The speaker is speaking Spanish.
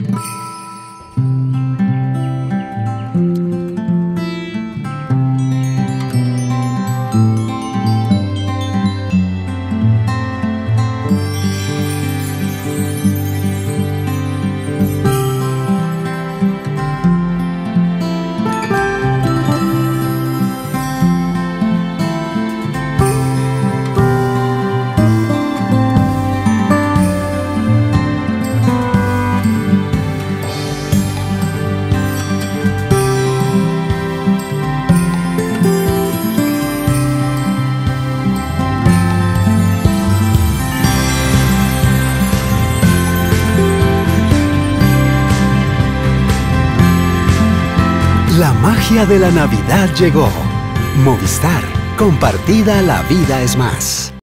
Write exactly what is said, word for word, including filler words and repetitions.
La magia de la Navidad llegó. Movistar. Compartida, la vida es más.